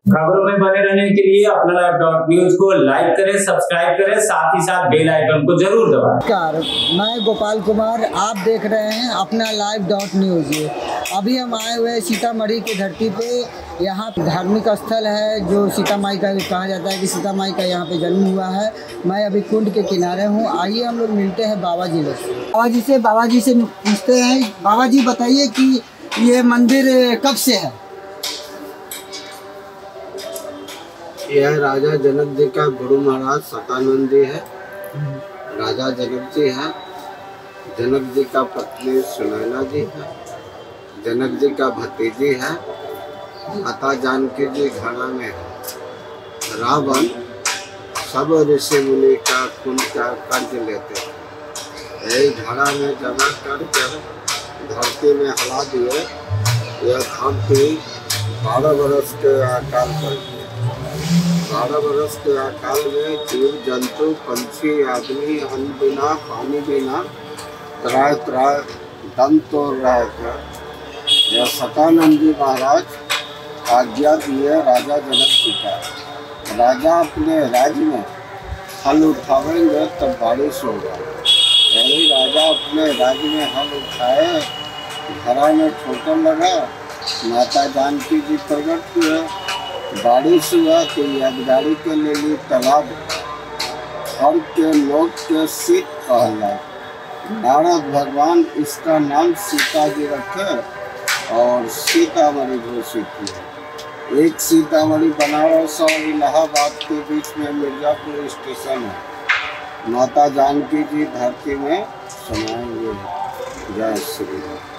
खबरों में बने रहने के लिए अपना लाइव न्यूज को लाइक करें, सब्सक्राइब करें, साथ ही साथ बेल आइकन को जरूर दबाएं। नमस्कार, मैं गोपाल कुमार, आप देख रहे हैं अपना लाइव न्यूज। अभी हम आए हुए सीतामढ़ी की धरती पे। यहाँ धार्मिक स्थल है जो सीता माई का कहा जाता है कि सीता माई का यहाँ पे जन्म हुआ है। मैं अभी कुंड के किनारे हूँ। आइए हम लोग मिलते हैं बाबा जी से। बाबा जी से पूछते हैं। बाबा जी बताइए कि ये मंदिर कब से है? यह राजा जनक जी का गुरु महाराज शतानंद जी है। राजा जनक जी है। जनक जी का पत्नी सुनैना जी है। जनक जी का भतीजी है। माता जानकी जी घड़ा में है। रावण सब ऋषि मुनि का खून का कर्ज लेते हैं। यही घड़ा में जमा कर धरती में हला दिए। यह धरती 12 वर्ष के आकार पर 12 वर्ष के अकाल में जीव जंतु पंछी आदमी अन्न बिना पानी बिना त्राय त्राय दम तोड़ रहे थे। यह शतानंद जी महाराज आज्ञा दिए राजा जनक जी का। राजा अपने राज्य में हल उठावेंगे तब बारिश होगा। यही राजा अपने राज्य में हल उठाए। घड़ा में ठोकर लगा। माता जानकी जी प्रकट हुए। बारिश हुआ तो यादगारी के लिए तालाब और के लोग के सीत कहला। नारद भगवान इसका नाम सीता जी रखे और सीतामढ़ी घोषित किया। एक सीतामढ़ी बनारस और इलाहाबाद के बीच में मिर्जापुर स्टेशन है। माता जानकी जी धरती में समाएंगे। जय श्री राम।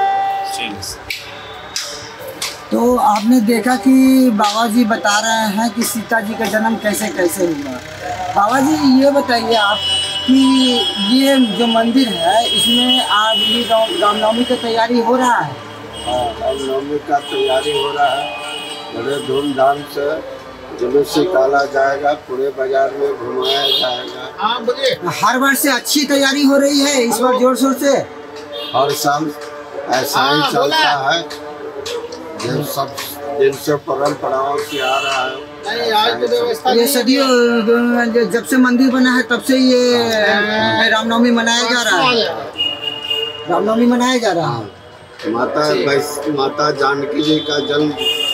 तो आपने देखा कि बाबा जी बता रहे हैं कि सीता जी का जन्म कैसे कैसे हुआ। बाबा जी ये बताइए आप कि ये जो मंदिर है इसमें आज ये रामनवमी की तैयारी हो रहा है? हाँ, रामनवमी का तैयारी हो रहा है। बड़े धूमधाम से जुलूस निकाला जाएगा। पूरे बाजार में घुमाया जाएगा। हाँ बोलिए। हर वर्ष से अच्छी तैयारी हो रही है इस बार जोर शोर से? हर साल ऐसा ही चलता है। जो सब दिन से परंपराओं से आ रहा है। ये सदियों जब से मंदिर बना है तब से ये रामनवमी मनाया जा रहा है। रामनवमी मनाया जा रहा है। माता जानकी जी का जन्म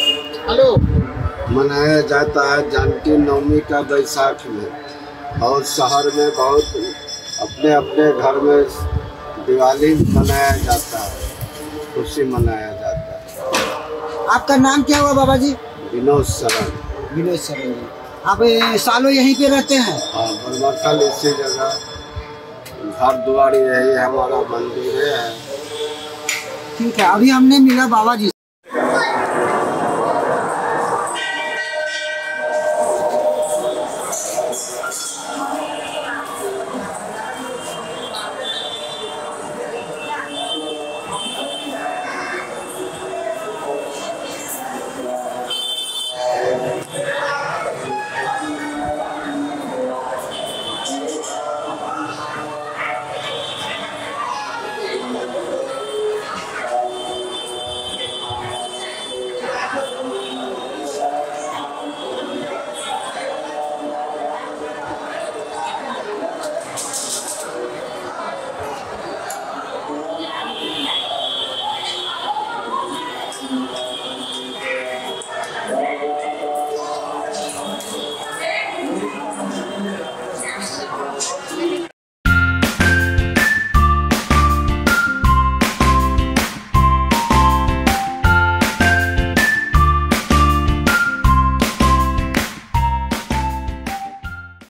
मनाया जाता है जानकी नवमी का बैसाख में। और शहर में बहुत अपने अपने घर में दिवाली मनाया जाता है। खुशी मनाया जाता है। आपका नाम क्या हुआ बाबा जी? विनोद शरण। विनोद शरण जी। आप सालों यहीं पे रहते हैं? हाँ, बरमखल इसी जगह घर द्वार यही हमारा मंदिर है। ठीक है, अभी हमने मिला बाबा जी।